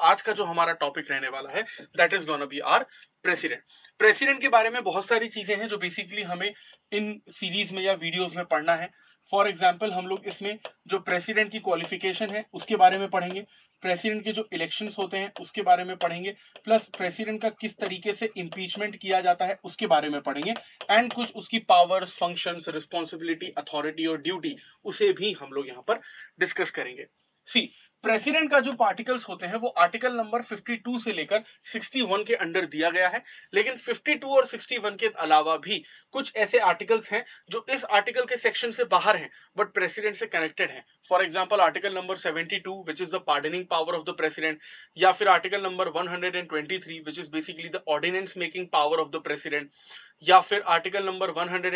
आज का जो हमारा टॉपिक रहने वाला है that is gonna be our president. President के बारे में बहुत सारी चीजें हैं जो बेसिकली हमें इन सीरीज में या वीडियोस में पढ़ना है। फॉर एग्जाम्पल हम लोग इसमें जो प्रेसिडेंट की क्वालिफिकेशन है उसके बारे में पढ़ेंगे, प्रेसिडेंट के जो इलेक्शंस होते हैं उसके बारे में पढ़ेंगे, प्लस प्रेसिडेंट का किस तरीके से इम्पीचमेंट किया जाता है उसके बारे में पढ़ेंगे, एंड कुछ उसकी पावर्स, फंक्शंस, रिस्पॉन्सिबिलिटी, अथॉरिटी और ड्यूटी उसे भी हम लोग यहाँ पर डिस्कस करेंगे। सी प्रेसिडेंट का जो आर्टिकल्स होते हैं वो आर्टिकल नंबर 52 से लेकर 61 के अंडर दिया गया है, लेकिन 52 और 61 के अलावा भी कुछ ऐसे आर्टिकल्स हैं जो इस आर्टिकल के सेक्शन से बाहर हैं बट प्रेसिडेंट से कनेक्टेड हैं। For example article number 72 which is the pardoning power of the president, या फिर article number 123 which is basically the ordinance making power of the president, या फिर आर्टिकल नंबर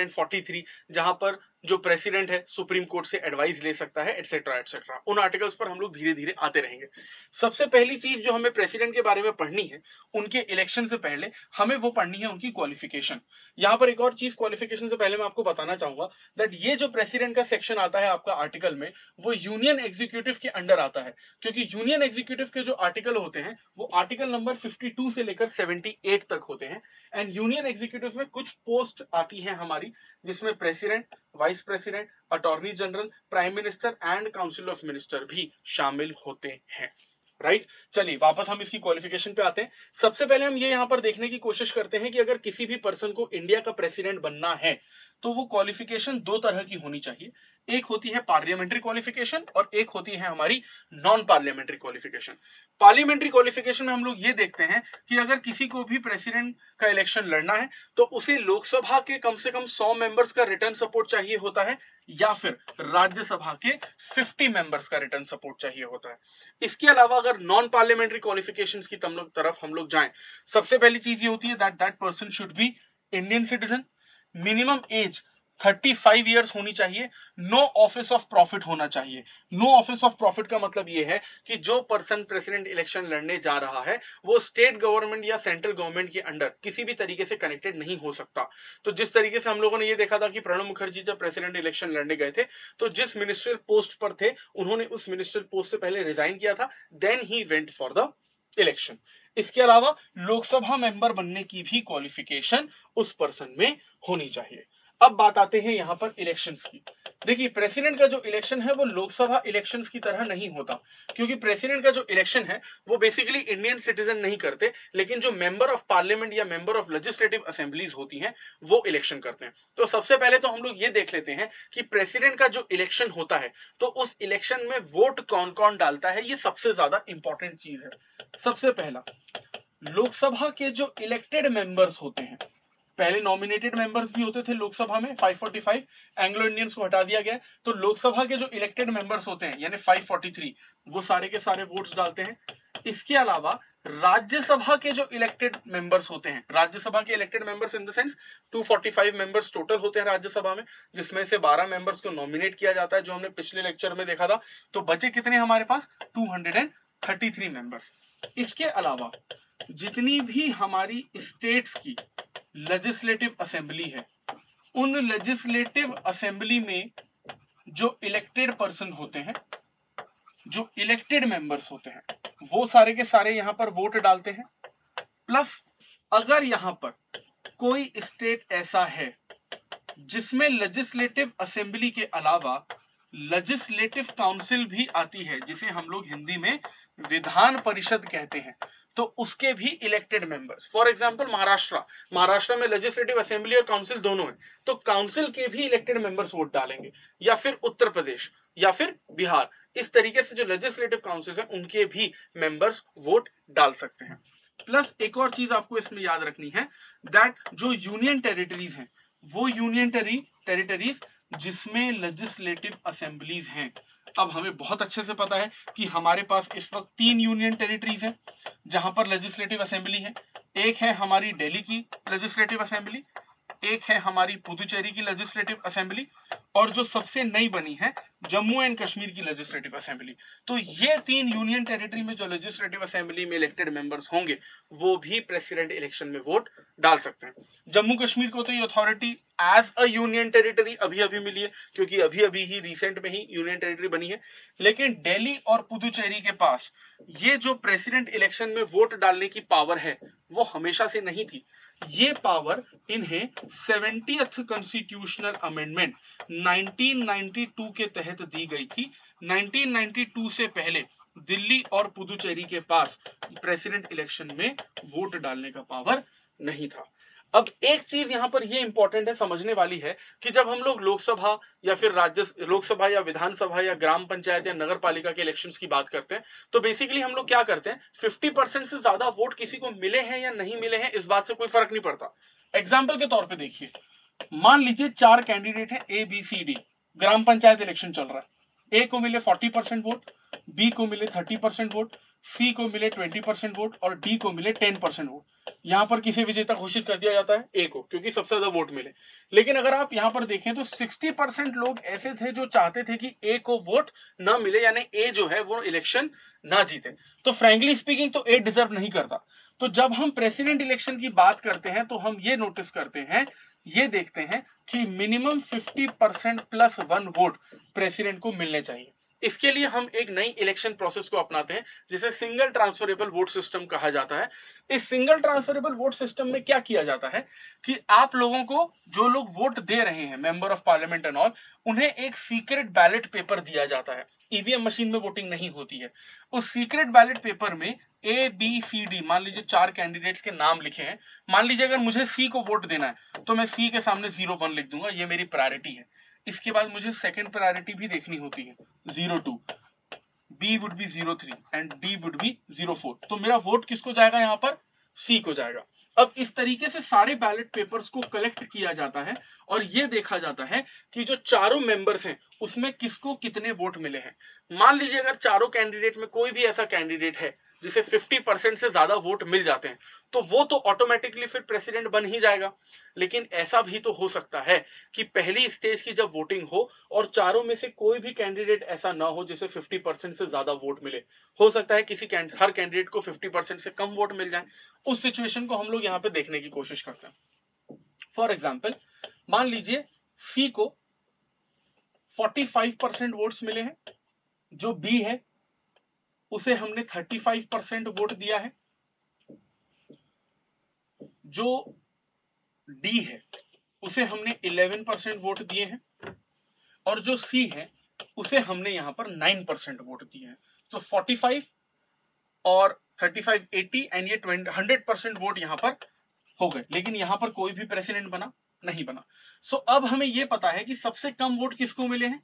143 जहां पर जो प्रेसिडेंट है सुप्रीम कोर्ट से एडवाइस ले सकता है, एटसेट्रा एटसेट्रा। उन आर्टिकल्स पर हम लोग धीरे धीरे आते रहेंगे। सबसे पहली चीज जो हमें प्रेसिडेंट के बारे में पढ़नी है, उनके इलेक्शन से पहले हमें वो पढ़नी है उनकी क्वालिफिकेशन। यहां पर एक और चीज क्वालिफिकेशन से पहले मैं आपको बताना चाहूंगा दैट ये जो प्रेसिडेंट का सेक्शन आता है आपका आर्टिकल में, वो यूनियन एग्जीक्यूटिव के अंडर आता है, क्योंकि यूनियन एग्जीक्यूटिव के जो आर्टिकल होते हैं वो आर्टिकल नंबर 52 से लेकर 78 तक होते हैं। एंड यूनियन एग्जीक्यूटिव में कुछ पोस्ट आती है हमारी, जिसमें president, vice president, attorney general, prime minister and council of minister भी शामिल होते हैं। राइट चलिए वापस हम इसकी क्वालिफिकेशन पे आते हैं। सबसे पहले हम ये यहां पर देखने की कोशिश करते हैं कि अगर किसी भी पर्सन को इंडिया का प्रेसिडेंट बनना है तो वो क्वालिफिकेशन दो तरह की होनी चाहिए। एक होती है पार्लियामेंट्री क्वालिफिकेशन और एक होती है हमारी non parliamentary qualification. Parliamentary qualification में हम लोग ये देखते हैं कि अगर किसी को भी प्रेसिडेंट का इलेक्शन लड़ना है तो उसे लोकसभा के कम से कम 100 मेंबर्स का रिटर्न सपोर्ट चाहिए होता है, या फिर राज्यसभा के 50 मेंबर्स का रिटर्न सपोर्ट चाहिए होता है। इसके अलावा अगर नॉन पार्लियामेंट्री क्वालिफिकेशंस की तरफ हम लोग जाएं, सबसे पहली चीज ये होती है that person should be Indian citizen, minimum age 35 years होनी चाहिए, नो ऑफिस ऑफ प्रॉफिट होना चाहिए। नो ऑफिस ऑफ प्रॉफिट का मतलब यह है कि जो पर्सन प्रेसिडेंट इलेक्शन लड़ने जा रहा है वो स्टेट गवर्नमेंट या सेंट्रल गवर्नमेंट के अंडर किसी भी तरीके से कनेक्टेड नहीं हो सकता। तो जिस तरीके से हम लोगों ने ये देखा था कि प्रणब मुखर्जी जब प्रेसिडेंट इलेक्शन लड़ने गए थे तो जिस मिनिस्ट्रियल पोस्ट पर थे उन्होंने उस मिनिस्ट्रियल पोस्ट से पहले रिजाइन किया था, देन ही वेंट फॉर द इलेक्शन। इसके अलावा लोकसभा मेंबर बनने की भी क्वालिफिकेशन उस पर्सन में होनी चाहिए। अब बात आते हैं यहां पर इलेक्शंस की। देखिए प्रेसिडेंट का जो इलेक्शन है वो लोकसभा इलेक्शंस की तरह नहीं होता, क्योंकि प्रेसिडेंट का जो इलेक्शन है वो बेसिकली इंडियन सिटीजन नहीं करते, लेकिन जो मेंबर ऑफ पार्लियामेंट या मेंबर ऑफ लेजिस्लेटिव असेंबलीज होती हैं वो इलेक्शन करते हैं। तो सबसे पहले तो हम लोग ये देख लेते हैं कि प्रेसिडेंट का जो इलेक्शन होता है तो उस इलेक्शन में वोट कौन कौन डालता है, ये सबसे ज्यादा इंपॉर्टेंट चीज है। सबसे पहला, लोकसभा के जो इलेक्टेड मेंबर्स होते हैं, पहले नॉमिनेटेड मेंबर्स भी होते थे लोकसभा में 545, एंग्लो इंडियंस को हटा दिया गया, तो लोकसभा के जो इलेक्टेड मेंबर्स होते हैं यानी 543 वो सारे के सारे वोट्स डालते हैं। इसके अलावा राज्यसभा के जो इलेक्टेड मेंबर्स होते हैं, राज्यसभा के elected members in the sense 245 members total होते हैं राज्यसभा में, जिसमें से 12 मेंबर्स को नॉमिनेट किया जाता है जो हमने पिछले लेक्चर में देखा था। तो बचे कितने हमारे पास 233 मेंबर्स। इसके अलावा जितनी भी हमारी स्टेट्स की लेजिस्लेटिव असेंबली है, उन लेजिस्लेटिव असेंबली में जो इलेक्टेड पर्सन होते हैं, जो इलेक्टेड मेंबर्स होते हैं, वो सारे के सारे यहां पर वोट डालते हैं। प्लस अगर यहां पर कोई स्टेट ऐसा है जिसमें लेजिस्लेटिव असेंबली के अलावा लेजिस्लेटिव काउंसिल भी आती है, जिसे हम लोग हिंदी में विधान परिषद कहते हैं, तो उसके भी elected members, for example Maharashtra में लेजिस्लेटिव असेंबली और काउंसिल दोनों है, तो काउंसिल के भी इलेक्टेड मेंबर्स वोट डालेंगे, या फिर उत्तर प्रदेश या फिर बिहार, इस तरीके से जो लेजिस्लेटिव काउंसिल है उनके भी मेंबर्स वोट डाल सकते हैं। प्लस एक और चीज आपको इसमें याद रखनी है दैट जो यूनियन टेरिटरीज हैं वो यूनियन टेरिटरीज जिसमें लेजिस्लेटिव असेंबलीज हैं। अब हमें बहुत अच्छे से पता है कि हमारे पास इस वक्त 3 यूनियन टेरिटरीज हैं जहां पर लेजिस्लेटिव असेंबली है। एक है हमारी दिल्ली की लेजिस्लेटिव असेंबली, एक है हमारी पुदुचेरी की लेजिस्लेटिव असेंबली, और जो सबसे नई बनी है जम्मू एंड कश्मीर की लेजिस्लेटिव असेंबली। तो ये 3 यूनियन टेरिटरी में जो लेजिस्लेटिव असेंबली में इलेक्टेड मेंबर्स होंगे वो भी प्रेसिडेंट इलेक्शन में वोट डाल सकते हैं। जम्मू कश्मीर को तो ये authority as a union territory अभी अभी मिली है, क्योंकि अभी अभी ही रिसेंट में ही यूनियन टेरिटरी बनी है। लेकिन दिल्ली और पुदुचेरी के पास ये जो प्रेसिडेंट इलेक्शन में वोट डालने की पावर है वो हमेशा से नहीं थी। ये पावर इन्हें 70th कॉन्स्टिट्यूशनल अमेंडमेंट 1992 के तहत दी गई थी। 1992 से पहले दिल्ली और पुदुचेरी के पास प्रेसिडेंट इलेक्शन में वोट डालने का पावर नहीं था। अब एक चीज यहां पर ये इंपॉर्टेंट है, समझने वाली है, कि जब हम लोग लोकसभा या फिर लोकसभा या विधानसभा या ग्राम पंचायत या नगर पालिका के इलेक्शंस की बात करते हैं तो बेसिकली हम लोग क्या करते हैं, 50% से ज्यादा वोट किसी को मिले हैं या नहीं मिले हैं इस बात से कोई फर्क नहीं पड़ता। एग्जाम्पल के तौर पर देखिए, मान लीजिए 4 कैंडिडेट है A B C D, gram panchayat election चल रहा है। ए को मिले 40% वोट, बी को मिले 30% वोट, सी को मिले 20% वोट और डी को मिले 10% वोट। यहां पर किसे विजेता घोषित कर दिया जाता है, ए को, क्योंकि सबसे ज्यादा वोट मिले। लेकिन अगर आप यहां पर देखें तो 60% लोग ऐसे थे जो चाहते थे कि ए को वोट ना मिले, यानी ए जो है वो इलेक्शन ना जीते। तो फ्रैंकली स्पीकिंग तो ए डिजर्व नहीं करता। तो जब हम प्रेसिडेंट इलेक्शन की बात करते हैं तो हम ये नोटिस करते हैं, ये देखते हैं कि मिनिमम 50% प्लस 1 वोट प्रेसिडेंट को मिलने चाहिए। इसके लिए हम एक नई इलेक्शन प्रोसेस को अपनाते हैं जिसे सिंगल ट्रांसफरेबल वोट सिस्टम कहा जाता है। इस सिंगल ट्रांसफरेबल वोट सिस्टम में क्या किया जाता है कि आप लोगों को, जो लोग वोट दे रहे हैं, member of parliament and all, उन्हें एक सीक्रेट बैलेट पेपर दिया जाता है। ईवीएम मशीन में वोटिंग नहीं होती है। उस सीक्रेट बैलेट पेपर में ए बी सी डी, मान लीजिए 4 कैंडिडेट्स के नाम लिखे हैं। मान लीजिए अगर मुझे सी को वोट देना है तो मैं सी के सामने 01 लिख दूंगा, ये मेरी प्रायोरिटी है। इसके बाद मुझे सेकंड प्रायोरिटी भी देखनी होती है, 02, B would be 03 and D would be 04। तो मेरा वोट किसको जाएगा, यहाँ पर सी को जाएगा। अब इस तरीके से सारे बैलेट पेपर्स को कलेक्ट किया जाता है और यह देखा जाता है कि जो चारों मेंबर्स हैं उसमें किसको कितने वोट मिले हैं। मान लीजिए अगर चारों कैंडिडेट में कोई भी ऐसा कैंडिडेट है जिसे 50% से ज्यादा वोट मिल जाते हैं तो वो तो ऑटोमेटिकली फिर प्रेसिडेंट बन ही जाएगा। लेकिन ऐसा भी तो हो सकता है कि पहली स्टेज की जब वोटिंग हो और चारों में से कोई भी कैंडिडेट ऐसा ना हो जिसे 50% से ज्यादा वोट मिले। हो सकता है हर कैंडिडेट को 50% से कम वोट मिल जाए। उस सिचुएशन को हम लोग यहाँ पे देखने की कोशिश करते हैं। फॉर एग्जाम्पल, मान लीजिए सी को 45% वोट्स मिले हैं, जो बी है उसे हमने 35% वोट दिया है, जो डी है उसे हमने 11% वोट दिए हैं और जो सी है उसे हमने यहां पर 9% वोट दिए हैं। तो 45 और 35 80 एंड ये 100% वोट यहां पर हो गए। लेकिन यहां पर कोई भी प्रेसिडेंट बना नहीं बना। सो अब हमें यह पता है कि सबसे कम वोट किसको मिले हैं,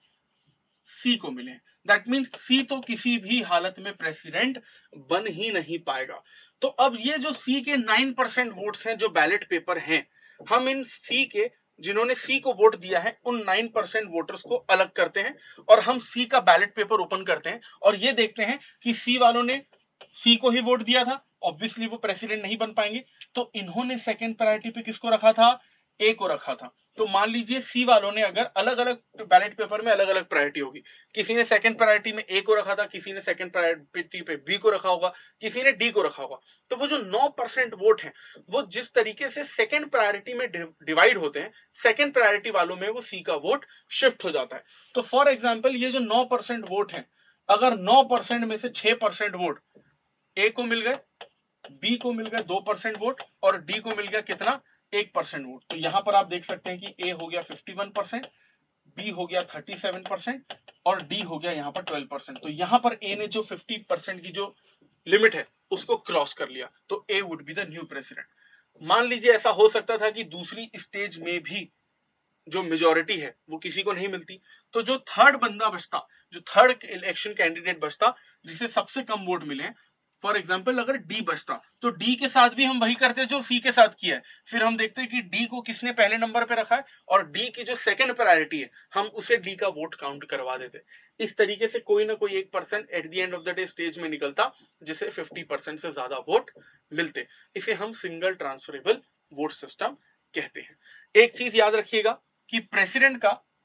सी को मिले हैं। दैट मीन्स सी तो किसी भी हालत में प्रेसिडेंट बन ही नहीं पाएगा। तो अब ये जो सी के 9% वोट्स हैं जो बैलेट पेपर हैं, हम इन सी के, जिन्होंने सी को वोट दिया है, उन 9% वोटर्स को अलग करते हैं और हम सी का बैलेट पेपर ओपन करते हैं और ये देखते हैं कि सी वालों ने सी को ही वोट दिया था, ऑब्वियसली वो प्रेसिडेंट नहीं बन पाएंगे। तो इन्होंने सेकंड प्रायोरिटी पे किसको रखा था, ए को रखा था। तो मान लीजिए सी वालों ने अगर अलग अलग बैलेट पेपर में अलग अलग प्रायोरिटी होगी, किसी ने सेकंड प्रायोरिटी में ए को रखा था, किसी ने सेकंड प्रायोरिटी पे बी को रखा होगा, किसी ने डी को रखा होगा। तो वो जो 9% वोट हैं वो जिस तरीके से सेकंड प्रायोरिटी में डिवाइड होते हैं, सेकंड प्रायोरिटी वालों में वो सी का वोट शिफ्ट हो जाता है। तो फॉर एग्जाम्पल ये जो 9% वोट है, अगर 9% में से 6% वोट ए को मिल गए, बी को मिल गए 2% वोट और डी को मिल गया कितना, 1% वोट। तो यहां पर आप देख सकते हैं कि ए हो गया 51%, बी हो गया 37% और डी हो गया यहां पर 12%। तो यहां पर ए ने जो 50% की जो लिमिट है उसको क्रॉस कर लिया, तो A would be the new president. मान लीजिए ऐसा हो सकता था कि दूसरी स्टेज में भी जो मेजोरिटी है वो किसी को नहीं मिलती, तो जो थर्ड बंदा बचता, जो थर्ड इलेक्शन कैंडिडेट बचता जिसे सबसे कम वोट मिले, फॉर एग्जाम्पल अगर डी बचता तो डी के साथ भी हम वही करते जो सी के साथ किया है। फिर हम देखते हैं कि डी को किसने पहले नंबर पे रखा है और डी की जो सेकंड प्रायोरिटी है हम उसे डी का वोट काउंट करवा देते। इस तरीके से कोई ना कोई 1% at the end of the day stage में निकलता जिसे 50% से ज्यादा वोट मिलते। इसे हम सिंगल ट्रांसफरेबल वोट सिस्टम कहते हैं। एक चीज याद रखिएगा कि प्रेसिडेंट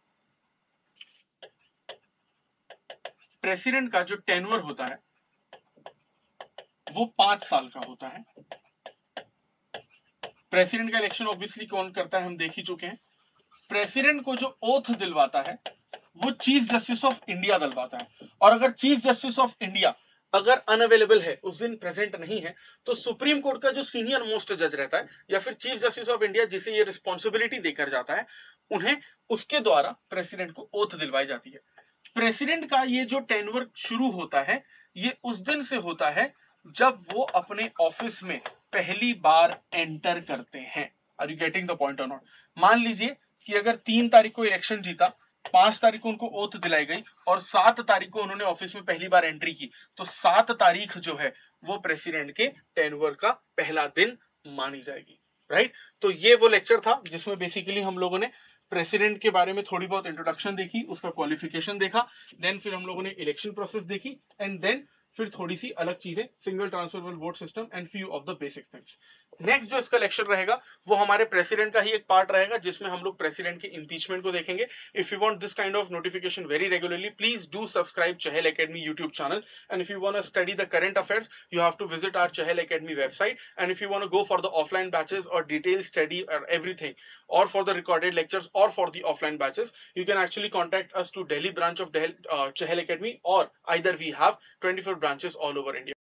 का जो टेन्योर होता है वो 5 साल का होता है। प्रेसिडेंट का इलेक्शन ऑब्वियसली कौन करता है, हम देख ही चुके हैं। प्रेसिडेंट को जो ओथ दिलवाता है वो चीफ जस्टिस ऑफ इंडिया दिलवाता है, और अगर चीफ जस्टिस ऑफ इंडिया अगर अनअवेलेबल है, उस दिन प्रेजेंट नहीं है, तो सुप्रीम कोर्ट का जो सीनियर मोस्ट जज रहता है या फिर चीफ जस्टिस ऑफ इंडिया जिसे ये रिस्पॉन्सिबिलिटी देकर जाता है, उन्हें उसके द्वारा प्रेसिडेंट को ओथ दिलवाई जाती है। प्रेसिडेंट का ये जो टेन्योर शुरू होता है ये उस दिन से होता है जब वो अपने ऑफिस में पहली बार एंटर करते हैं। Are you getting the point और नॉट? मान लीजिए कि अगर 3 तारीख को इलेक्शन जीता, 5 तारीख को उनको ओथ दिलाई गई और 7 तारीख को उन्होंने ऑफिस में पहली बार एंट्री की, तो 7 तारीख जो है वो प्रेसिडेंट के टेन्योर का पहला दिन मानी जाएगी, राइट? तो ये वो लेक्चर था जिसमें बेसिकली हम लोगों ने प्रेसिडेंट के बारे में थोड़ी बहुत इंट्रोडक्शन देखी, उसका क्वालिफिकेशन देखा, देन फिर हम लोगों ने इलेक्शन प्रोसेस देखी, एंड देन फिर थोड़ी सी अलग चीजें, single transferable vote system and few of the basic things. Next जो इसका लेक्चर रहेगा वो हमारे प्रेसिडेंट का ही एक पार्ट रहेगा जिसमें हम लोग प्रेसिडेंट के इंपीचमेंट को देखेंगे। If you want this kind of notification very regularly, please do subscribe Chahal Academy YouTube channel, and if you want to study the current affairs you have to visit our Chahal Academy website, and if you want to go for the offline batches or detailed study or everything, or for the recorded lectures or for the offline batches, you can actually contact us to Delhi branch of Chahal Academy, or either we have 24 branches all over India.